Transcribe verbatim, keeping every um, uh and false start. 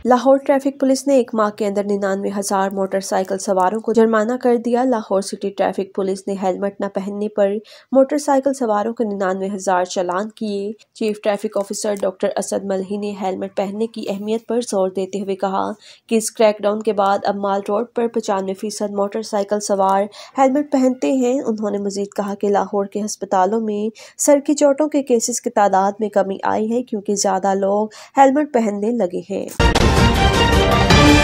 Lahore traffic police ने एक माह के अंदर निन्यानवे हजार मोटरसाइकिल सवारों को जुर्माना कर दिया। लाहौर सिटी ट्रैफिक पुलिस ने हेलमेट न पहनने पर मोटरसाइकिल सवारों को निन्यानवे हजार चालान किए। Chief traffic officer doctor Asad Malhi ने हेलमेट पहनने की अहमियत पर जोर देते हुए कहा कि इस क्रैकडाउन के बाद अब माल रोड पर पचानवे फीसद मोटरसाइकिल सवार हेलमेट पहनते हैं। उन्होंने मजीद कहा कि लाहौर के अस्पतालों में सर की चोटों के केसेस की तादाद में कमी आई है क्योंकि ज्यादा लोग हेलमेट पहनने लगे हैं।